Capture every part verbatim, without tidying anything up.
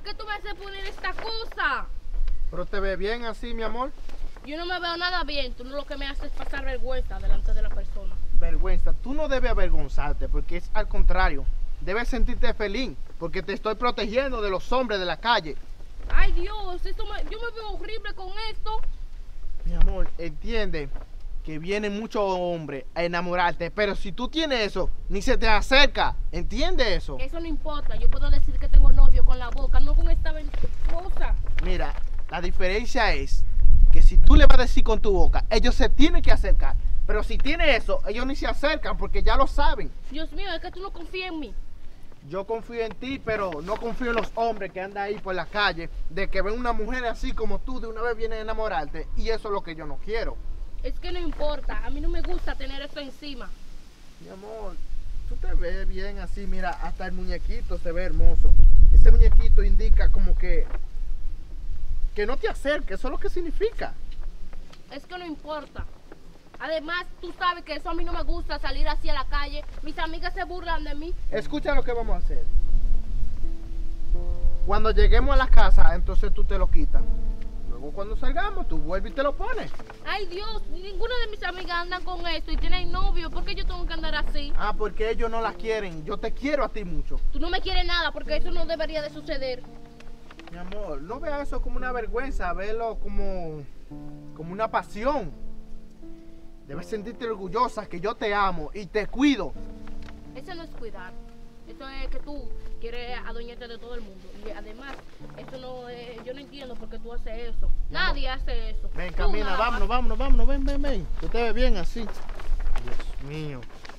qué tú me haces poner esta cosa? ¿Pero te ves bien así, mi amor? Yo no me veo nada bien. Tú lo que me haces es pasar vergüenza delante de la persona. Vergüenza. Tú no debes avergonzarte porque es al contrario. Debes sentirte feliz porque te estoy protegiendo de los hombres de la calle. Ay, Dios, esto me- yo me veo horrible con esto. Mi amor, entiende que vienen muchos hombres a enamorarte, pero si tú tienes eso, ni se te acerca. ¿Entiende eso? Eso no importa. Yo puedo decir que tengo novio con la boca, no con esta cosa. Mira, la diferencia es que si tú le vas a decir con tu boca, ellos se tienen que acercar. Pero si tiene eso, ellos ni se acercan porque ya lo saben. Dios mío, es que tú no confías en mí. Yo confío en ti, pero no confío en los hombres que andan ahí por la calle, de que ven una mujer así como tú, de una vez vienen a enamorarte, y eso es lo que yo no quiero. Es que no importa. A mí no me gusta tener esto encima. Mi amor, tú te ves bien así, mira, hasta el muñequito se ve hermoso. Ese muñequito indica como que, que no te acerques, eso es lo que significa. Es que no importa. Además, tú sabes que eso a mí no me gusta, salir así a la calle. Mis amigas se burlan de mí. Escucha lo que vamos a hacer. Cuando lleguemos a la casa, entonces tú te lo quitas. Luego cuando salgamos, tú vuelves y te lo pones. Ay, Dios, ninguna de mis amigas andan con esto y tienen novio. ¿Por qué yo tengo que andar así? Ah, porque ellos no la quieren. Yo te quiero a ti mucho. Tú no me quieres nada porque eso no debería de suceder. Mi amor, no veas eso como una vergüenza, velo como, como una pasión. Debes sentirte orgullosa que yo te amo y te cuido. Eso no es cuidar. Eso es que tú quieres adueñarte de todo el mundo. Y además, eso no es, yo no entiendo por qué tú haces eso. Nadie hace eso. Ven, Tú camina, nada más. vámonos, vámonos, vámonos, ven, ven, ven. Tú te ves bien así. Dios mío.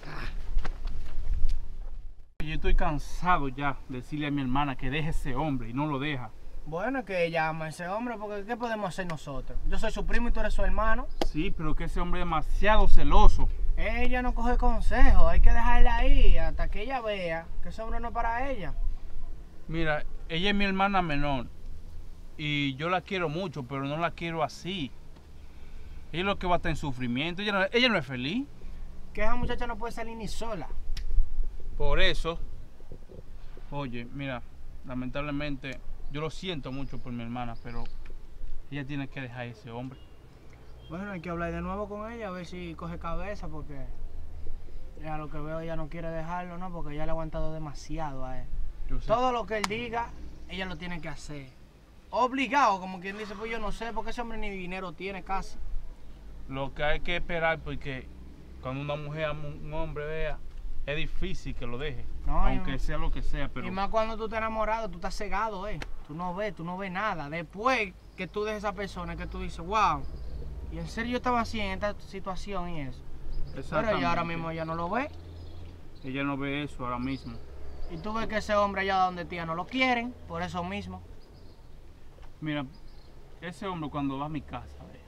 Yo estoy cansado ya de decirle a mi hermana que deje ese hombre y no lo deja. Bueno, es que ella ama a ese hombre, porque ¿qué podemos hacer nosotros? Yo soy su primo y tú eres su hermano. Sí, pero que ese hombre es demasiado celoso. Ella no coge consejo, hay que dejarla ahí hasta que ella vea que ese hombre no es para ella. Mira, ella es mi hermana menor y yo la quiero mucho, pero no la quiero así. Ella es lo que va a estar en sufrimiento. Ella no, ella no es feliz. Que esa muchacha no puede salir ni sola. Por eso, oye, mira, lamentablemente yo lo siento mucho por mi hermana, pero ella tiene que dejar a ese hombre. Bueno, hay que hablar de nuevo con ella, a ver si coge cabeza, porque ya lo que veo ella no quiere dejarlo, ¿no? Porque ella le ha aguantado demasiado a él. Yo sé. Todo lo que él diga, ella lo tiene que hacer. Obligado, como quien dice, pues yo no sé, porque ese hombre ni dinero tiene casi. Lo que hay que esperar, porque cuando una mujer ama a un hombre, vea, es difícil que lo deje, No, aunque y- sea lo que sea, pero Y más cuando tú estás enamorado, tú estás cegado, eh. Tú no ves, tú no ves nada. Después que tú dejes a esa persona, que tú dices, wow, y en serio yo estaba así en esta situación y eso. Pero exactamente. ella ahora mismo ya no lo ve. Ella no ve eso ahora mismo. Y tú ves que ese hombre allá donde tía no lo quieren, por eso mismo. Mira, ese hombre cuando va a mi casa,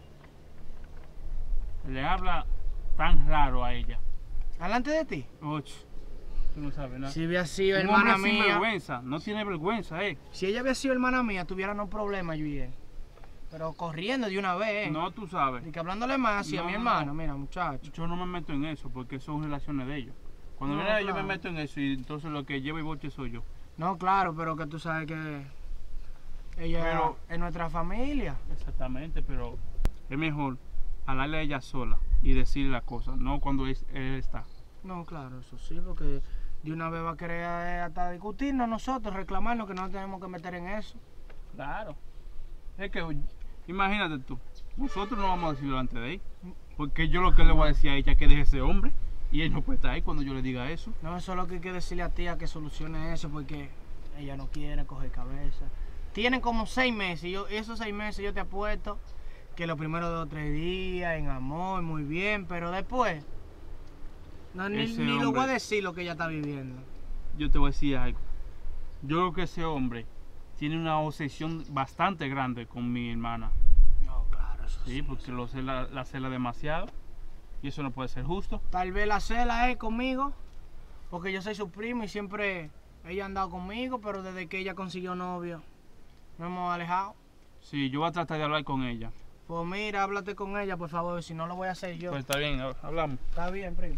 ve, le habla tan raro a ella. Delante de ti. Och, tú no sabes nada. Si hubiera sido Un hermana hombre sin mía, vergüenza, no tiene vergüenza, eh. si ella hubiera sido hermana mía, tuviera no problema yo y él. Pero corriendo de una vez, eh. No, tú sabes. Y que hablándole más así a No, mi no, hermana, no. mira muchacho. Yo no me meto en eso porque son relaciones de ellos. Cuando No, viene yo me claro. meto en eso y entonces lo que llevo y boche soy yo. No, claro, pero que tú sabes que ella Pero- es nuestra familia. Exactamente, pero es mejor hablarle a ella sola y decirle las cosas, no cuando es- él está. No, claro, eso sí, porque de una vez va a querer eh, hasta discutirnos nosotros, reclamarnos que no nos tenemos que meter en eso. Claro. Es que, imagínate tú, nosotros no vamos a decirlo antes de él. Porque yo lo que le voy a decir a ella es que deje ese hombre y él no puede estar ahí cuando yo le diga eso. No, eso es lo que hay que decirle a tía que solucione eso, porque ella no quiere coger cabeza. Tienen como seis meses, y yo, esos seis meses yo te apuesto que los primeros dos o tres días en amor, muy bien, pero después, no, ni, Ese ni lo voy a hombre- decir lo que ella está viviendo. Yo te voy a decir algo. Yo creo que ese hombre tiene una obsesión bastante grande con mi hermana. No, claro, eso sí. Sí, porque lo cela, la cela demasiado y eso no puede ser justo. Tal vez la cela es conmigo, porque yo soy su primo y siempre ella ha andado conmigo, pero desde que ella consiguió novio, nos hemos alejado. Sí, yo voy a tratar de hablar con ella. Pues mira, háblate con ella, por favor, si no lo voy a hacer yo. Pues está bien, hab- hablamos. Está bien, primo.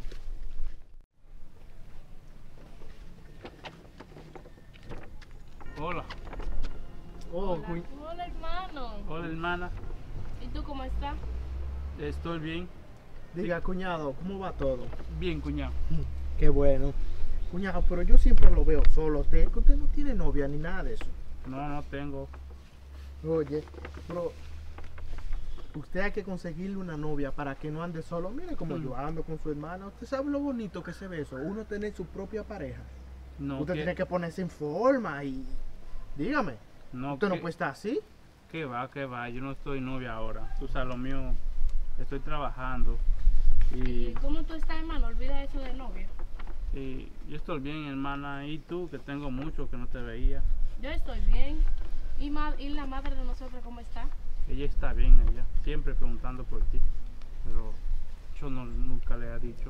Hola. Oh, Hola. cuñ- Hola, hermano. Hola, hermana. ¿Y tú cómo estás? Estoy bien. diga, cuñado, ¿cómo va todo? Bien, cuñado. Qué bueno. Cuñado, pero yo siempre lo veo solo. Usted, que usted no tiene novia ni nada de eso. No, no tengo. Oye, pero usted hay que conseguirle una novia para que no ande solo. Mire como Mm. yo ando con su hermana. Usted sabe lo bonito que se ve eso. Uno tener su propia pareja. No, usted que, tiene que ponerse en forma y... Dígame, no, usted no que- puede estar así. que va, que va. Yo no estoy novia ahora. Tú sabes, lo mío, estoy trabajando. ¿Y Y, cómo tú estás, hermano? Olvida eso de novio. y yo estoy bien, hermana. Y tú, que tengo mucho que no te veía. Yo estoy bien. ¿Y, ma- y la madre de nosotros cómo está? Ella está bien, ella. Siempre preguntando por ti. Pero yo no, nunca le he dicho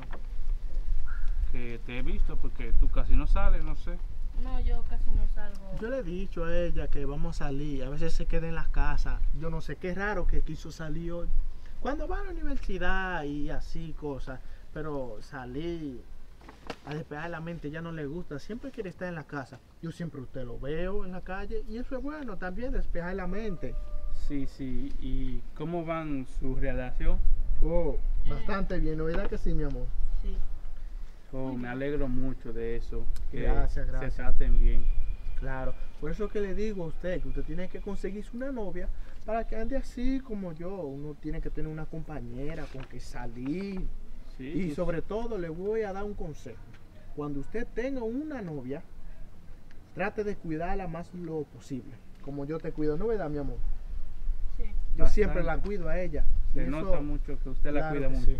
que te he visto porque tú casi no sales, no sé. No, yo casi no salgo. Yo le he dicho a ella que vamos a salir. A veces se queda en las casas. Yo no sé qué raro que quiso salir hoy. Cuando va a la universidad y así cosas. Pero salir a despejar la mente ya no le gusta. Siempre quiere estar en la casa. Yo siempre usted lo veo en la calle. Y eso es bueno también, despejar la mente. Sí, sí. ¿Y cómo van su relación? Oh, bastante bien. ¿No es verdad que sí, mi amor? Sí. Oh, me alegro mucho de eso. Que Gracias, gracias. se traten bien. Claro. Por eso que le digo a usted que usted tiene que conseguirse una novia para que ande así como yo. Uno tiene que tener una compañera con que salir. Sí, Y tú- sobre todo le voy a dar un consejo. Cuando usted tenga una novia, trate de cuidarla más lo posible. Como yo te cuido, ¿no es verdad, mi amor? Sí. Yo Bastante. siempre la cuido a ella. se Y eso- nota mucho que usted la claro cuida que mucho. sí.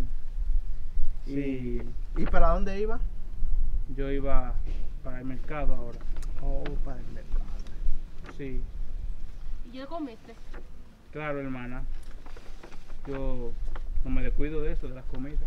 Sí. ¿Y para dónde iba? Yo iba para el mercado ahora. Oh, para el mercado. Sí, ¿Y ya comiste? claro, hermana. Yo no me descuido de eso, de las comidas.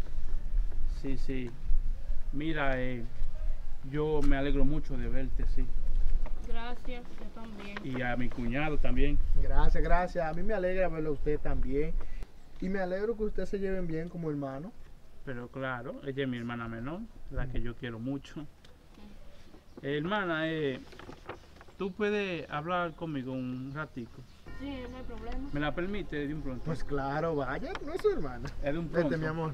Sí, sí. Mira, eh, yo me alegro mucho de verte, sí. Gracias, yo también. Y a mi cuñado también. Gracias, gracias. A mí me alegra verlo a usted también. Y me alegro que ustedes se lleven bien como hermanos. Pero claro, ella es mi hermana menor, la que yo quiero mucho. Eh, hermana, eh, tú puedes hablar conmigo un ratico. Sí, no hay problema. ¿Me la permite de un pronto? Pues claro, vaya, no es su hermana. es de un pronto. Vete, mi amor.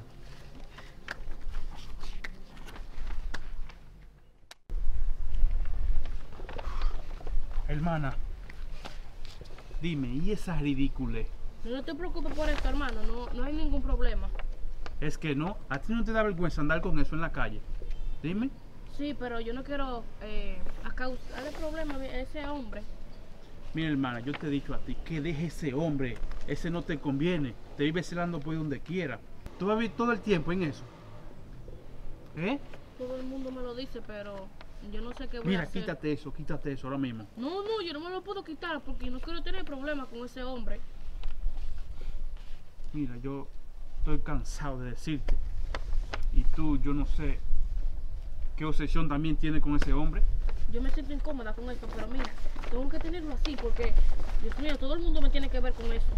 Hermana, dime, ¿y esa ridiculez? No te preocupes por esto, hermano. No, no hay ningún problema. Es que no, a ti no te da vergüenza andar con eso en la calle. Dime. Sí, pero yo no quiero eh, a causarle problemas a ese hombre. Mira, hermana, yo te he dicho a ti que deje ese hombre. Ese no te conviene. Te vive celando por donde quiera. Tú vas a vivir todo el tiempo en eso. ¿Eh? Todo el mundo me lo dice, pero yo no sé qué voy a Mira, hacer. quítate eso, quítate eso ahora mismo. No, no, yo no me lo puedo quitar porque no quiero tener problemas con ese hombre. Mira, yo estoy cansado de decirte. Y tú, yo no sé qué obsesión también tiene con ese hombre. Yo me siento incómoda con esto, pero mira, tengo que tenerlo así porque, Dios mío, todo el mundo me tiene que ver con eso.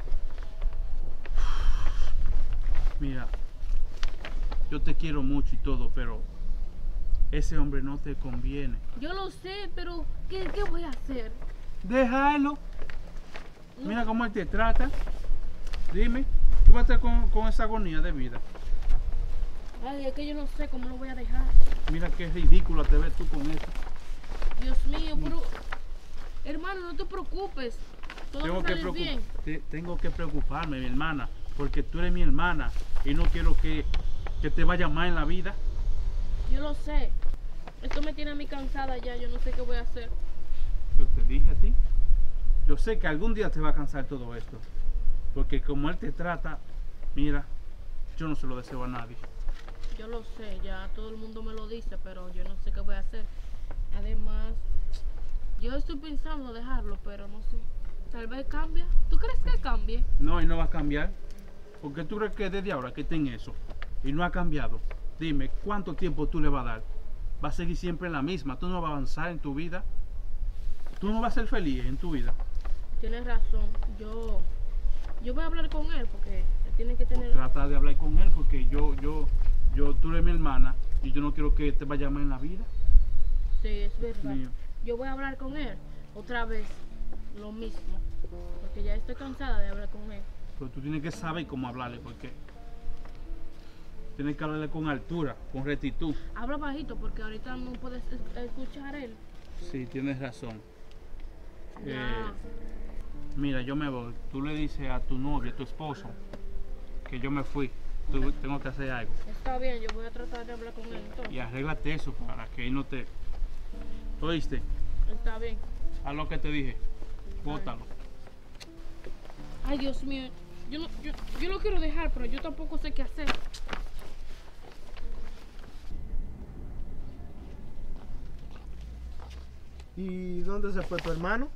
Mira, yo te quiero mucho y todo, pero ese hombre no te conviene. Yo lo sé, pero ¿qué, qué voy a hacer? Déjalo. No, Mira cómo él te trata. Dime, tú vas a estar con, con esa agonía de vida. Ay, es que yo no sé cómo lo voy a dejar. Mira qué ridícula te ves tú con eso. Dios mío, pero... Hermano, no te preocupes. Todo Tengo va a que, salir preocup- bien. te- tengo que preocuparme, mi hermana, porque tú eres mi hermana y no quiero que, que te vaya mal en la vida. Yo lo sé. Esto me tiene a mí cansada ya, yo no sé qué voy a hacer. Yo te dije a ti. Yo sé que algún día te va a cansar todo esto. Porque como él te trata, mira, yo no se lo deseo a nadie. Yo lo sé, ya todo el mundo me lo dice, pero yo no sé qué voy a hacer. Además, yo estoy pensando dejarlo, pero no sé. Tal vez cambie. ¿Tú crees que cambie? No, y no va a cambiar. Porque tú crees que desde ahora que está en eso y no ha cambiado. Dime, ¿cuánto tiempo tú le vas a dar? Va a seguir siempre en la misma. Tú no vas a avanzar en tu vida. Tú no vas a ser feliz en tu vida. Tienes razón. Yo, yo voy a hablar con él porque él tiene que Pues tener. trata de hablar con él porque yo, yo, yo, tú eres mi hermana y yo no quiero que te vaya mal en la vida. Sí, es verdad. Mío. Yo voy a hablar con él otra vez lo mismo. Porque ya estoy cansada de hablar con él. Pero tú tienes que saber cómo hablarle, porque tienes que hablarle con altura, con rectitud. Habla bajito porque ahorita no puedes es- escuchar él. Sí, tienes razón. Ya. Eh, mira, yo me voy. Tú le dices a tu novio, a tu esposo, que yo me fui. Tú- tengo que hacer algo. Está bien, yo voy a tratar de hablar con él entonces. Y arréglate eso para que él no te... ¿Oíste? Está bien. Haz lo que te dije. Bótalo. Ay, Dios mío. Yo, no, yo, yo lo quiero dejar, pero yo tampoco sé qué hacer. ¿Y dónde se fue tu hermano?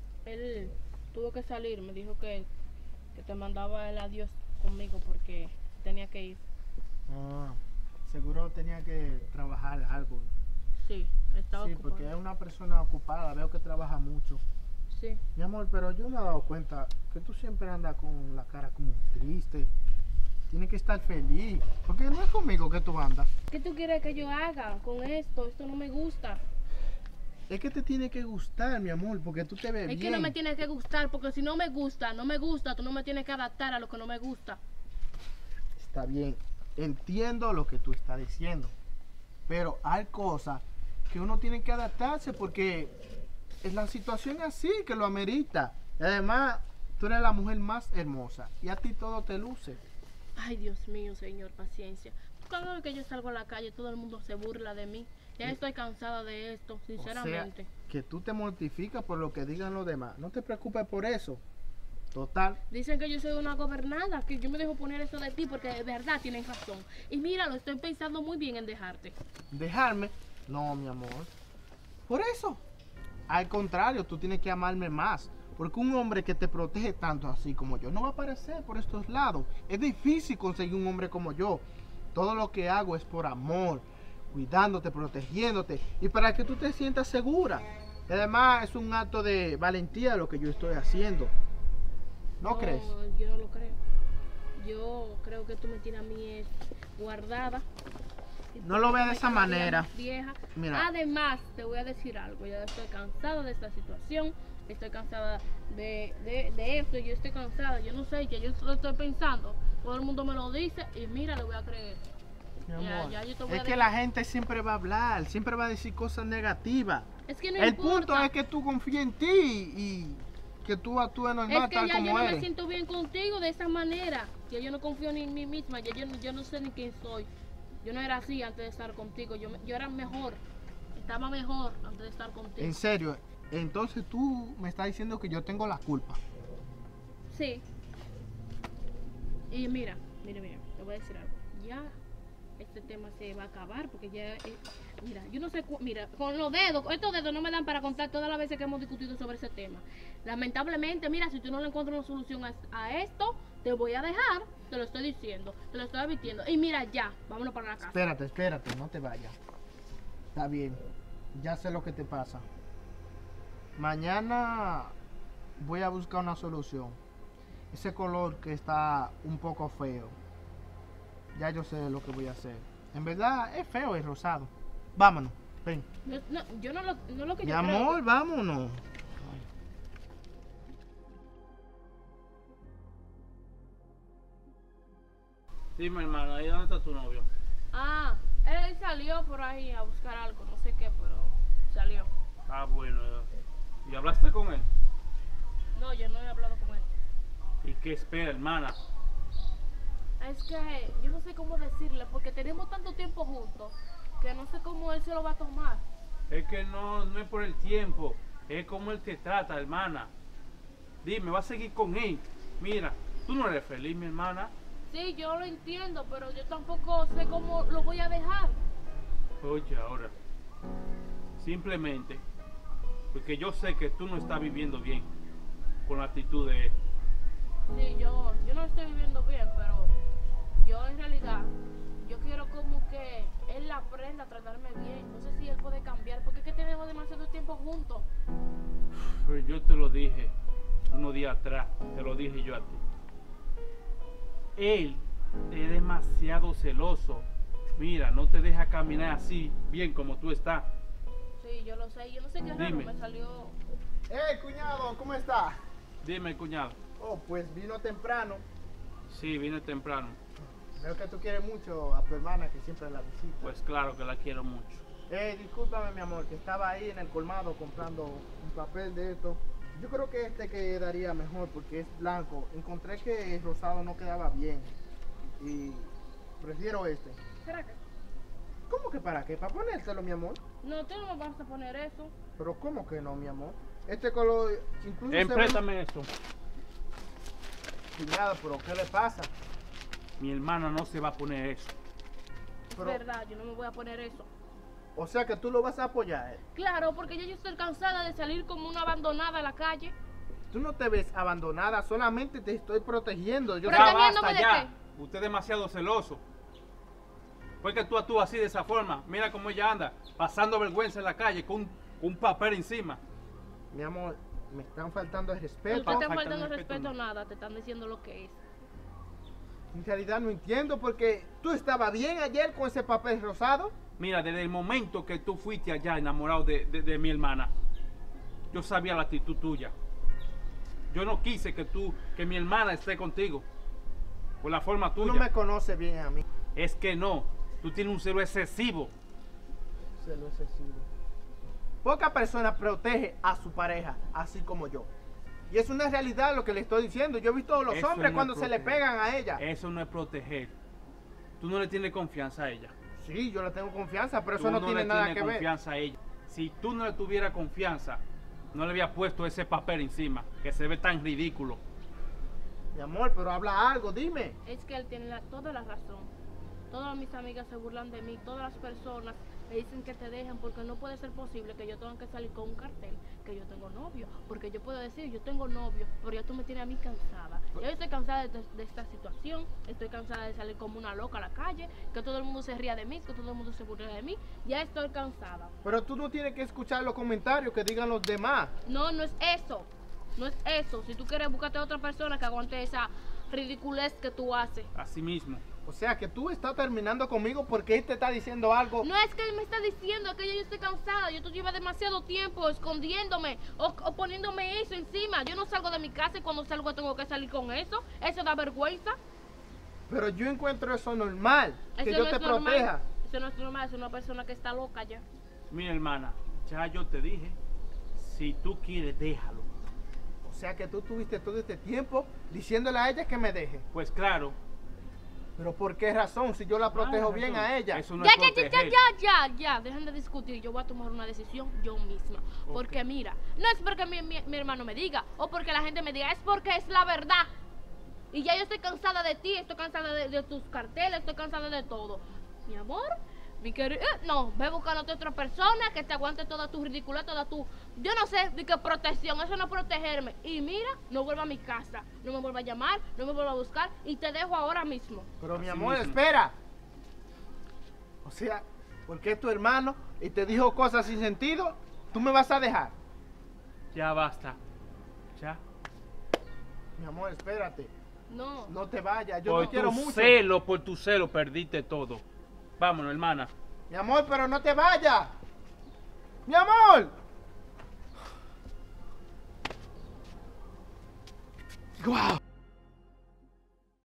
Él tuvo que salir, me dijo que, que te mandaba el adiós conmigo porque tenía que ir. Ah, seguro tenía que trabajar algo. Sí, estaba Sí, ocupado. porque es una persona ocupada, veo que trabaja mucho. Sí. Mi amor, pero yo me he dado cuenta que tú siempre andas con la cara como triste. Tienes que estar feliz, porque no es conmigo que tú andas. ¿Qué tú quieres que yo haga con esto? Esto no me gusta. Es que te tiene que gustar, mi amor, porque tú te ves Es bien. que no me tiene que gustar, porque si no me gusta, no me gusta, tú no me tienes que adaptar a lo que no me gusta. Está bien, entiendo lo que tú estás diciendo, pero hay cosas que uno tiene que adaptarse porque es la situación así que lo amerita. Y además, tú eres la mujer más hermosa y a ti todo te luce. Ay, Dios mío, Señor, paciencia. Cada vez que yo salgo a la calle, todo el mundo se burla de mí. Ya estoy cansada de esto, sinceramente. O sea, que tú te mortificas por lo que digan los demás. No te preocupes por eso. Total. Dicen que yo soy una gobernada, que yo me dejo poner eso de ti porque de verdad tienen razón. Y mira, lo estoy pensando muy bien en dejarte. Dejarme. No, mi amor. Por eso. Al contrario, tú tienes que amarme más. Porque un hombre que te protege tanto así como yo no va a aparecer por estos lados. Es difícil conseguir un hombre como yo. Todo lo que hago es por amor, cuidándote, protegiéndote y para que tú te sientas segura. Y además es un acto de valentía lo que yo estoy haciendo. ¿No crees? Yo no lo creo. Yo creo que tú me tienes a mí es guardada. Y No lo veas de me esa cada día manera. más vieja. Mira. Además, te voy a decir algo. Yo estoy cansada de esta situación. Estoy cansada de, de, de esto. Yo estoy cansada. Yo no sé, que yo lo estoy pensando. Todo el mundo me lo dice y mira, le voy a creer. Mi Ya, amor, ya yo te voy es a que dejar. la gente siempre va a hablar, siempre va a decir cosas negativas. Es que no El importa. punto es que tú confíes en ti y que tú actúes normal Es que tal ya yo como no eres. me siento bien contigo de esa manera. Ya yo no confío ni en mí misma. Ya yo, yo no sé ni quién soy. Yo no era así antes de estar contigo. Yo, me- yo era mejor. Estaba mejor antes de estar contigo. En serio, entonces tú me estás diciendo que yo tengo la culpa. Sí. Y mira, mira, mira, te voy a decir algo. Ya este tema se va a acabar porque ya, eh, mira, yo no sé, cu- mira, con los dedos, estos dedos no me dan para contar todas las veces que hemos discutido sobre ese tema. Lamentablemente, mira, si tú no le encuentras una solución a, a esto, te voy a dejar, te lo estoy diciendo, te lo estoy advirtiendo. Y mira, ya, vámonos para la casa. Espérate, espérate, no te vayas. Está bien, ya sé lo que te pasa. Mañana voy a buscar una solución. Ese color que está un poco feo, ya yo sé lo que voy a hacer. En verdad es feo el rosado. Vámonos, ven. No, no, yo no lo, no lo que Mi yo creo. amor, vámonos. Dime, hermano, ¿ahí dónde está tu novio? Ah, él salió por ahí a buscar algo, no sé qué, pero salió. Ah, bueno. ¿Y hablaste con él? No, yo no he hablado con él. ¿Y qué espera, hermana? Es que yo no sé cómo decirle, porque tenemos tanto tiempo juntos que no sé cómo él se lo va a tomar. Es que no, no es por el tiempo, es como él te trata, hermana. Dime, ¿vas a seguir con él? Mira, tú no eres feliz, mi hermana. Sí, yo lo entiendo, pero yo tampoco sé cómo lo voy a dejar. Oye, ahora, simplemente, porque yo sé que tú no estás viviendo bien con la actitud de él. Sí, yo, yo no estoy viviendo bien, pero yo en realidad, yo quiero como que él aprenda a tratarme bien. No sé si él puede cambiar, porque es que tenemos demasiado tiempo juntos. Pues yo te lo dije unos días atrás, te lo dije yo a ti. Él es demasiado celoso. Mira, no te deja caminar así, bien como tú estás. Sí, yo lo sé. Yo no sé qué raro Dime. me salió ¡Eh, cuñado! ¿Cómo está? Dime, cuñado. Oh, pues vino temprano. Sí, vine temprano. Veo que tú quieres mucho a tu hermana que siempre la visita. Pues claro que la quiero mucho. Eh, discúlpame, mi amor, que estaba ahí en el colmado comprando un papel de esto. Yo creo que este quedaría mejor porque es blanco. Encontré que el rosado no quedaba bien. Y prefiero este. ¿Para qué? ¿Cómo que para qué? ¿Para ponérselo, mi amor? No, tú no me vas a poner eso. Pero ¿cómo que no, mi amor? Este color incluso se ve- Empréstame eso. Cuñado, pero ¿qué le pasa? Mi hermana no se va a poner eso. Pero, Es verdad, yo no me voy a poner eso. o sea que tú lo vas a apoyar. Claro, porque ya yo estoy cansada de salir como una abandonada a la calle. Tú no te ves abandonada, solamente te estoy protegiendo. Yo Pero Ya ya basta, ¿Protegiéndome de ya. Usted es demasiado celoso. ¿Por qué tú actúas así de esa forma? Mira cómo ella anda, pasando vergüenza en la calle con un, un papel encima. Mi amor, me están faltando el No respeto. te están falta faltando de respeto, respeto no. nada, te están diciendo lo que es. En realidad no entiendo porque tú estabas bien ayer con ese papel rosado. Mira, desde el momento que tú fuiste allá enamorado de, de- de mi hermana, yo sabía la actitud tuya. Yo no quise que tú, que mi hermana esté contigo. Por la forma Tú tuya. no me conoces bien a mí. Es que no. Tú tienes un celo excesivo. Celo excesivo. Poca persona protege a su pareja, así como yo. Y es una realidad lo que le estoy diciendo. Yo he visto a los Eso hombres no cuando es se le proteger. pegan a ella. Eso no es proteger. Tú no le tienes confianza a ella. Sí, yo le tengo confianza, pero Tú eso no, tiene le nada tienes que ver. confianza a ella. Si tú no le tuvieras confianza, no le había puesto ese papel encima, que se ve tan ridículo. Mi amor, pero habla algo, dime. Es que él tiene la- toda la razón. Todas mis amigas se burlan de mí, todas las personas me dicen que te dejen porque no puede ser posible que yo tenga que salir con un cartel que yo tengo novio. Porque yo puedo decir, yo tengo novio, pero ya tú me tienes a mí cansada. Ya yo estoy cansada de, de esta situación, estoy cansada de salir como una loca a la calle, que todo el mundo se ría de mí, que todo el mundo se burla de mí. Ya estoy cansada. Pero tú no tienes que escuchar los comentarios que digan los demás. No, no es eso. No es eso. Si tú quieres, búscate a otra persona que aguante esa ridiculez que tú haces. Así mismo. O sea que tú estás terminando conmigo porque él te está diciendo algo. No es que él me está diciendo que ya yo estoy cansada, yo tú llevas demasiado tiempo escondiéndome o, o poniéndome eso encima. Yo no salgo de mi casa y cuando salgo tengo que salir con eso. Eso da vergüenza. Pero yo encuentro eso normal, que Eso yo no te es normal. proteja. Eso no es normal, es una persona que está loca ya. Mira, hermana, ya yo te dije, si tú quieres, déjalo. O sea que tú tuviste todo este tiempo diciéndole a ella que me deje. Pues claro. Pero ¿por qué razón? Si yo la protejo Ah, bien eso- a ella. Eso no Ya, es ya, ya, ya, proteger. ya, ya, ya, dejen de discutir, yo voy a tomar una decisión yo misma. Porque mira, no es porque mi, mi- mi hermano me diga o porque la gente me diga, es porque es la verdad. Y ya yo estoy cansada de ti, estoy cansada de, de tus carteles, estoy cansada de todo. Mi amor, mi querido, eh, no, ve buscándote otra persona que te aguante toda tu ridiculez, toda tu, yo no sé, de qué protección, eso no es protegerme. Y mira, no vuelva a mi casa, no me vuelva a llamar, no me vuelva a buscar y te dejo ahora mismo. Pero mi Así amor, mismo. espera. O sea, porque es tu hermano y te dijo cosas sin sentido, tú me vas a dejar. Ya basta. Ya. Mi amor, espérate. No. No te vayas, yo por te quiero tu mucho. celo, por tu celo, perdiste todo. Vámonos, hermana. Mi amor, pero no te vayas. Mi amor. Guau.